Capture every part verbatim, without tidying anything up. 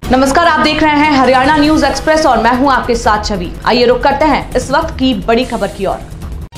नमस्कार, आप देख रहे हैं हरियाणा न्यूज एक्सप्रेस और मैं हूं आपके साथ छवि। आइए रुक करते हैं इस वक्त की बड़ी खबर की ओर।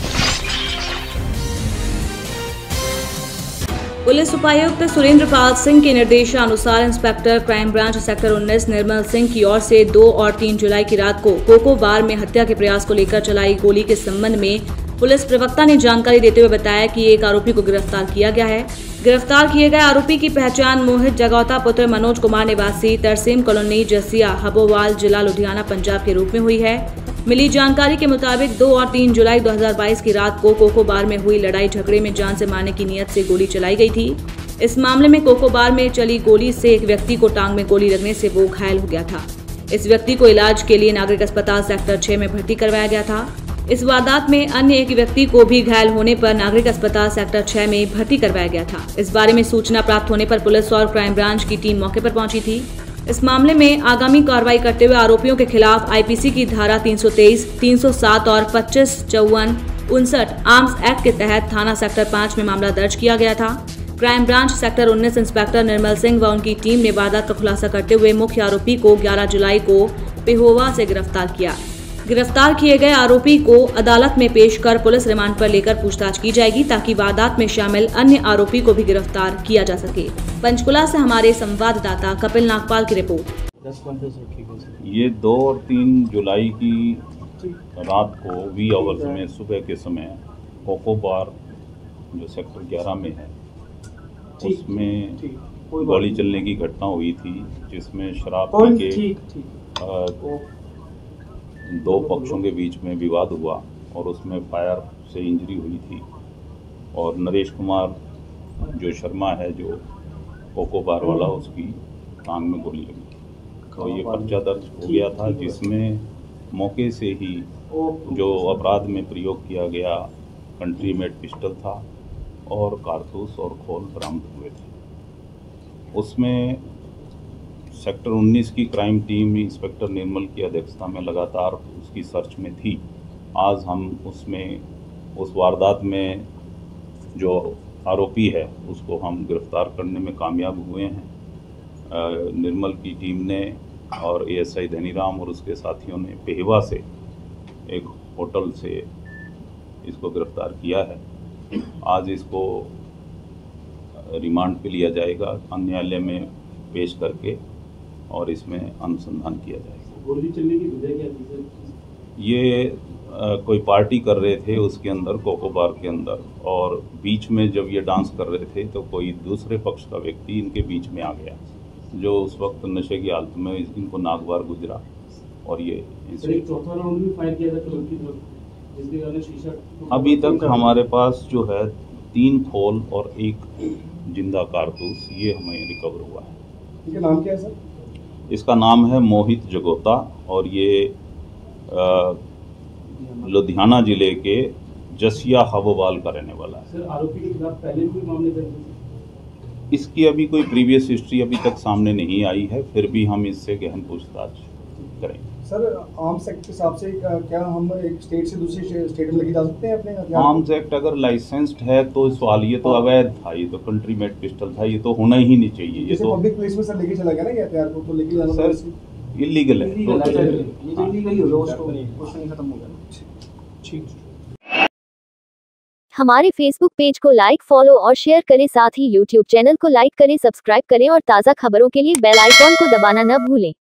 पुलिस उपायुक्त सुरेंद्र पाल सिंह के निर्देशानुसार इंस्पेक्टर क्राइम ब्रांच सेक्टर उन्नीस निर्मल सिंह की ओर से दो और तीन जुलाई की रात को कोको बार में हत्या के प्रयास को लेकर चलाई गोली के संबंध में पुलिस प्रवक्ता ने जानकारी देते हुए बताया कि एक आरोपी को गिरफ्तार किया गया है। गिरफ्तार किए गए आरोपी की पहचान मोहित जगौता पुत्र मनोज कुमार निवासी तरसेम कॉलोनी जसिया हबोवाल जिला लुधियाना पंजाब के रूप में हुई है। मिली जानकारी के मुताबिक दो और तीन जुलाई दो हज़ार बाईस की रात को कोको बार में हुई लड़ाई झगड़े में जान से मारने की नियत से गोली चलाई गई थी। इस मामले में कोको बार में चली गोली से एक व्यक्ति को टांग में गोली लगने से वो घायल हो गया था। इस व्यक्ति को इलाज के लिए नागरिक अस्पताल सेक्टर छह में भर्ती करवाया गया था। इस वारदात में अन्य एक व्यक्ति को भी घायल होने पर नागरिक अस्पताल सेक्टर छह में भर्ती करवाया गया था। इस बारे में सूचना प्राप्त होने पर पुलिस और क्राइम ब्रांच की टीम मौके पर पहुंची थी। इस मामले में आगामी कार्रवाई करते हुए आरोपियों के खिलाफ आईपीसी की धारा तीन सौ तेईस, तीन सौ सात और पच्चीस चौवन उनसठ आर्म्स एक्ट के तहत थाना सेक्टर पाँच में मामला दर्ज किया गया था। क्राइम ब्रांच सेक्टर उन्नीस इंस्पेक्टर निर्मल सिंह व उनकी टीम ने वारदात का खुलासा करते हुए मुख्य आरोपी को ग्यारह जुलाई को पेहोवा से गिरफ्तार किया। गिरफ्तार किए गए आरोपी को अदालत में पेश कर पुलिस रिमांड पर लेकर पूछताछ की जाएगी ताकि वारदात में शामिल अन्य आरोपी को भी गिरफ्तार किया जा सके। पंचकुला से हमारे संवाददाता कपिल नागपाल की रिपोर्ट। ये दो और तीन जुलाई की रात को वी आवर्स में सुबह के समय कोको बार जो सेक्टर ग्यारह में है उसमें गोली चलने की घटना हुई थी, जिसमें शराब पी के दो पक्षों के बीच में विवाद हुआ और उसमें फायर से इंजरी हुई थी और नरेश कुमार जो शर्मा है जो कोको बार वाला, उसकी टांग में गोली लगी। तो ये पर्चा दर्ज हो गया था, जिसमें मौके से ही जो अपराध में प्रयोग किया गया कंट्री मेड पिस्टल था और कारतूस और खोल बरामद हुए थे। उसमें सेक्टर उन्नीस की क्राइम टीम इंस्पेक्टर निर्मल की अध्यक्षता में लगातार उसकी सर्च में थी। आज हम उसमें उस वारदात में जो आरोपी है उसको हम गिरफ्तार करने में कामयाब हुए हैं। निर्मल की टीम ने और एएसआई धनीराम और उसके साथियों ने पेहवा से एक होटल से इसको गिरफ्तार किया है। आज इसको रिमांड पे लिया जाएगा, न्यायालय में पेश करके और इसमें अनुसंधान किया जाएगा। गोली चलने की वजह क्या थी? ये आ, कोई पार्टी कर रहे थे उसके अंदर, कोको बार के अंदर, और बीच में जब ये डांस कर रहे थे तो कोई दूसरे पक्ष का व्यक्ति इनके बीच में आ गया, जो उस वक्त नशे की हालत में इनको नागवार गुजरा और ये एक चौथा राउंड भी फायर किया था की तरफ, जिसके कारण शीशा। अभी तक हमारे पास जो है तीन खोल और एक जिंदा कारतूस ये हमें रिकवर हुआ है। इसका नाम क्या है सर? इसका नाम है मोहित जगोता और ये आ, लुधियाना जिले के जसिया हबोवाल का रहने वाला है। सर, आरोपी के खिलाफ पहले भी मामले दर्ज हैं? इसकी अभी कोई प्रीवियस हिस्ट्री अभी तक सामने नहीं आई है, फिर भी हम इससे गहन पूछताछ करेंगे। सर, आर्म्स एक्ट के हिसाब से क्या हम एक स्टेट से दूसरी स्टेट में लेके जा सकते हैं अपने? आर्म्स एक्ट अगर लाइसेंस्ड है तो सवाल, ये तो अवैध था, ये तो कंट्री मेड पिस्टल था, ये तो होना ही नहीं चाहिए। ये तो पब्लिक प्लेस में सर लेके चला गया ना, ये हथियार को तो लेके जाना सर इलीगल है, ठीक। हमारे फेसबुक पेज को लाइक, फॉलो और शेयर करें, साथ ही यूट्यूब चैनल को लाइक करें, सब्सक्राइब करें और ताज़ा खबरों के लिए बेल आइकॉन को दबाना न भूलें।